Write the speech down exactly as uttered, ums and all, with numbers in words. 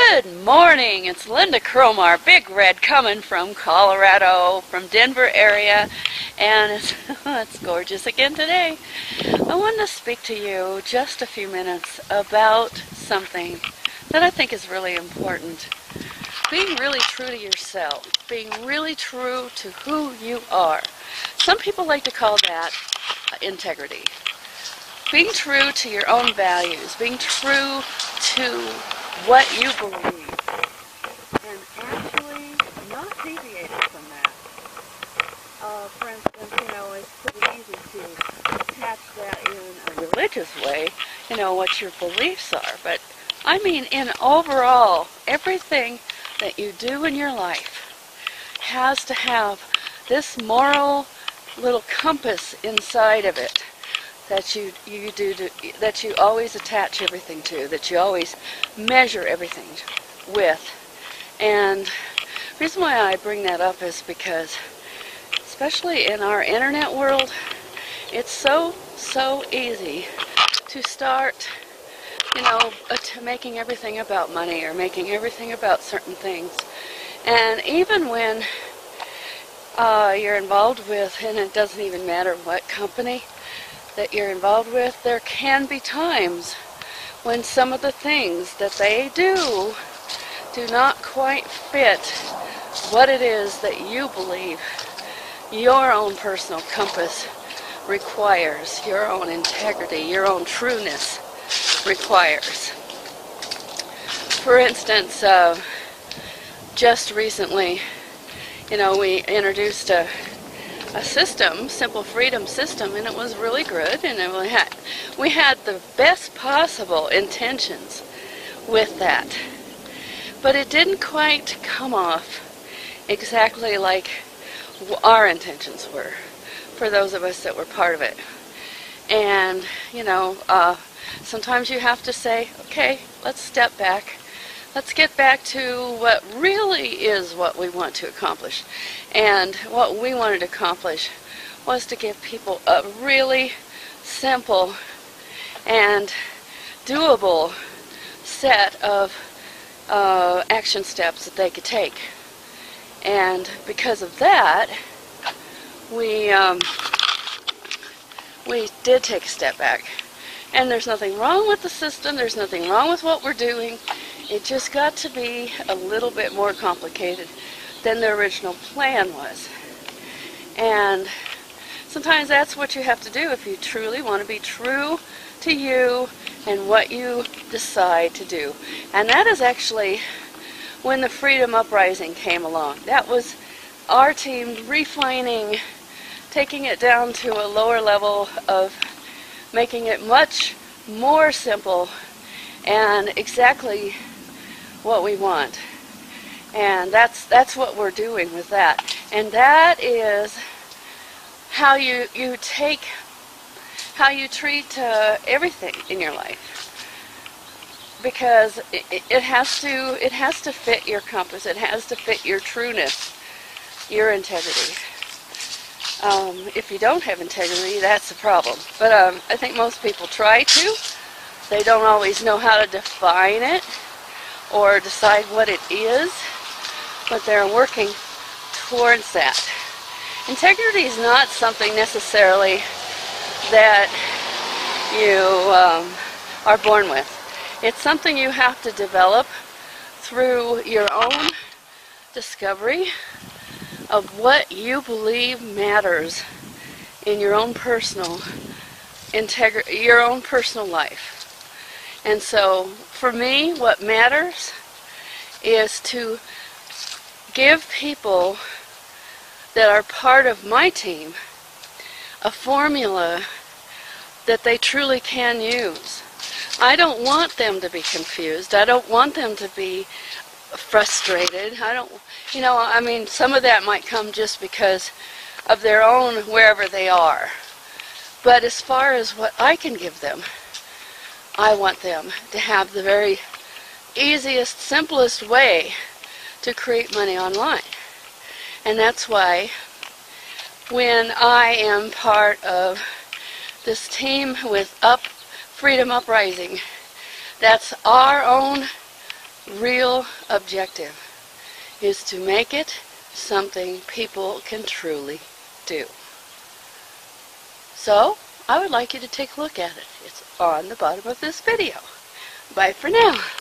Good morning, it's Lynda Cromar, Big Red, coming from Colorado, from Denver area, and it's, it's gorgeous again today. I wanted to speak to you just a few minutes about something that I think is really important. Being really true to yourself, being really true to who you are. Some people like to call that integrity. Being true to your own values, being true to what you believe, and actually not deviating from that. Uh, for instance, you know, it's pretty easy to attach that in a religious way, you know, what your beliefs are. But I mean, in overall, everything that you do in your life has to have this moral little compass inside of it that you you do to, that you always attach everything to, that you always measure everything with. And the reason why I bring that up is because, especially in our internet world, it's so so easy to start, you know, to making everything about money or making everything about certain things. And even when uh, you're involved with, and it doesn't even matter what company that you're involved with, there can be times when some of the things that they do do not quite fit what it is that you believe your own personal compass requires, your own integrity, your own trueness requires. For instance, uh, just recently, you know, we introduced a a system, simple freedom system, and it was really good, and it, we had we had the best possible intentions with that, but it didn't quite come off exactly like our intentions were for those of us that were part of it. And you know, uh, sometimes you have to say, okay, let's step back. Let's get back to what really is what we want to accomplish. And what we wanted to accomplish was to give people a really simple and doable set of uh, action steps that they could take. And because of that, we, um, we did take a step back. And there's nothing wrong with the system, there's nothing wrong with what we're doing. It just got to be a little bit more complicated than the original plan was. And sometimes that's what you have to do if you truly want to be true to you and what you decide to do. And that is actually when the Freedom Uprising came along. That was our team refining, taking it down to a lower level of making it much more simple and exactly what we want. And that's that's what we're doing with that. And that is how you you take how you treat uh, everything in your life, because it, it has to it has to fit your compass. It has to fit your trueness, your integrity. Um, if you don't have integrity, that's a problem. But um, I think most people try to. They don't always know how to define it or decide what it is, but they're working towards that. Integrity is not something necessarily that you um, are born with. It's something you have to develop through your own discovery of what you believe matters in your own personal integrity, your own personal life. And so, for me, what matters is to give people that are part of my team a formula that they truly can use. I don't want them to be confused. I don't want them to be frustrated. I don't, you know, I mean, some of that might come just because of their own wherever they are. But as far as what I can give them, I want them to have the very easiest, simplest way to create money online. And that's why when I am part of this team with Up Freedom Uprising, that's our own real objective is to make it something people can truly do. So, I would like you to take a look at it. It's on the bottom of this video. Bye for now.